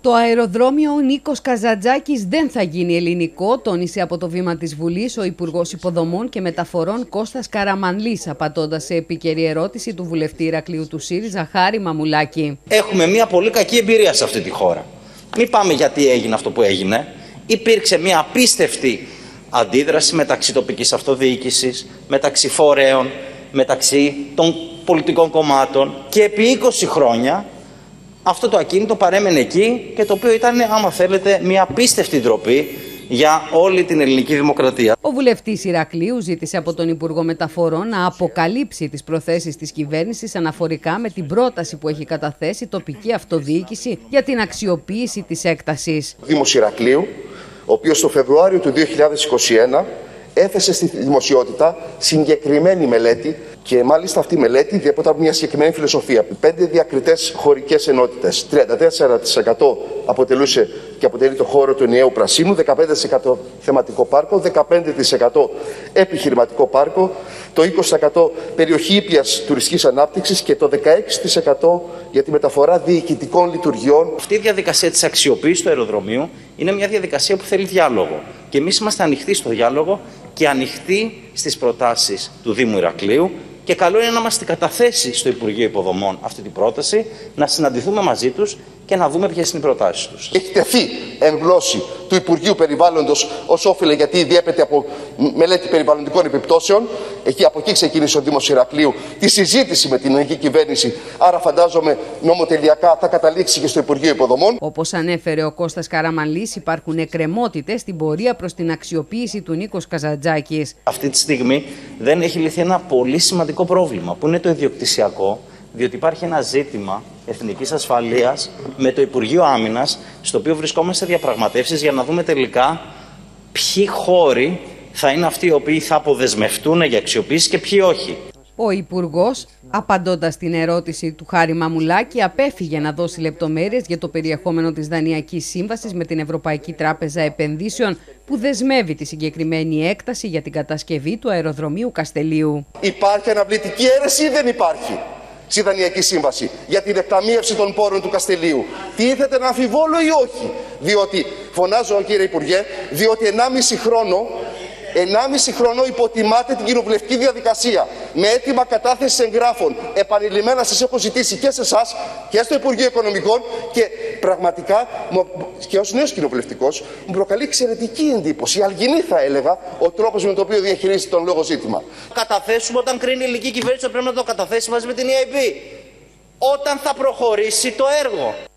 Το αεροδρόμιο Νίκος Καζαντζάκης δεν θα γίνει ελληνικό, τόνισε από το βήμα της Βουλής ο Υπουργός Υποδομών και Μεταφορών Κώστας Καραμανλής, απαντώντας σε επίκαιρη ερώτηση του βουλευτή Ηρακλείου του ΣΥΡΙΖΑ Χάρη Μαμουλάκη. Έχουμε μια πολύ κακή εμπειρία σε αυτή τη χώρα. Μην πάμε γιατί έγινε αυτό που έγινε. Υπήρξε μια απίστευτη αντίδραση μεταξύ τοπικής αυτοδιοίκησης, μεταξύ φορέων, μεταξύ των πολιτικών κομμάτων και επί 20 χρόνια αυτό το ακίνητο παρέμενε εκεί και το οποίο ήταν, άμα θέλετε, μια απίστευτη ντροπή για όλη την ελληνική δημοκρατία. Ο βουλευτής Ηρακλείου ζήτησε από τον Υπουργό Μεταφορών να αποκαλύψει τις προθέσεις της κυβέρνησης αναφορικά με την πρόταση που έχει καταθέσει η τοπική αυτοδιοίκηση για την αξιοποίηση της έκτασης. Ο Δήμος Ηρακλείου, ο οποίος το Φεβρουάριο του 2021 έθεσε στη δημοσιότητα συγκεκριμένη μελέτη και μάλιστα αυτή η μελέτη διέπεται από μια συγκεκριμένη φιλοσοφία. 5 διακριτές χωρικές ενότητες, 34% αποτελούσε και αποτελεί το χώρο του ενιαίου πρασίνου, 15% θεματικό πάρκο, 15% επιχειρηματικό πάρκο, το 20% περιοχή ήπιας τουριστικής ανάπτυξης και το 16% για τη μεταφορά διοικητικών λειτουργιών. Αυτή η διαδικασία της αξιοποίησης του αεροδρομίου είναι μια διαδικασία που θέλει διάλογο. Και εμείς είμαστε ανοιχτοί στο διάλογο και ανοιχτοί στις προτάσεις του Δήμου Ηρακλείου. Και καλό είναι να μας την καταθέσει στο Υπουργείο Υποδομών αυτή την πρόταση, να συναντηθούμε μαζί τους και να δούμε ποιες είναι οι προτάσεις τους. Έχει τεθεί εν γλώσση του Υπουργείου Περιβάλλοντος ως όφιλε, γιατί διέπεται από μελέτη περιβαλλοντικών επιπτώσεων. Από εκεί ξεκίνησε ο Δήμος Ηρακλείου τη συζήτηση με την ελληνική κυβέρνηση. Άρα, φαντάζομαι, νομοτελειακά θα καταλήξει και στο Υπουργείο Υποδομών. Όπως ανέφερε ο Κώστας Καραμανλής, υπάρχουν εκκρεμότητες στην πορεία προς την αξιοποίηση του Νίκος Καζαντζάκης. Αυτή τη στιγμή δεν έχει λυθεί ένα πολύ σημαντικό πρόβλημα, που είναι το ιδιοκτησιακό, διότι υπάρχει ένα ζήτημα εθνικής ασφαλείας με το Υπουργείο Άμυνας, στο οποίο βρισκόμαστε σε διαπραγματεύσεις για να δούμε τελικά ποιοι χώροι θα είναι αυτοί οι οποίοι θα αποδεσμευτούν για αξιοποίηση και ποιοι όχι. Ο Υπουργός, απαντώντας στην ερώτηση του Χάρη Μαμουλάκη, απέφυγε να δώσει λεπτομέρειες για το περιεχόμενο της δανειακής σύμβασης με την Ευρωπαϊκή Τράπεζα Επενδύσεων που δεσμεύει τη συγκεκριμένη έκταση για την κατασκευή του αεροδρομίου Καστελείου. Υπάρχει αναβλητική αίρεση ή δεν υπάρχει στη δανειακή σύμβαση για την εκταμείευση των πόρων του Καστελείου? Τίθεται να αμφιβόλω ή όχι? Διότι, φωνάζω κύριε Υπουργέ, διότι 1,5 χρόνο υποτιμάτε την κοινοβουλευτική διαδικασία με αίτημα κατάθεσης εγγράφων. Επανειλημμένα σας έχω ζητήσει και σε εσάς και στο Υπουργείο Οικονομικών και πραγματικά και ως νέος κοινοβουλευτικός μου προκαλεί εξαιρετική εντύπωση, αλγινή θα έλεγα, ο τρόπος με τον οποίο διαχειρίζεται τον λόγο ζήτημα. Καταθέσουμε όταν κρίνει η ελληνική κυβέρνηση, πρέπει να το καταθέσει μαζί με την EIB. Όταν θα προχωρήσει το έργο.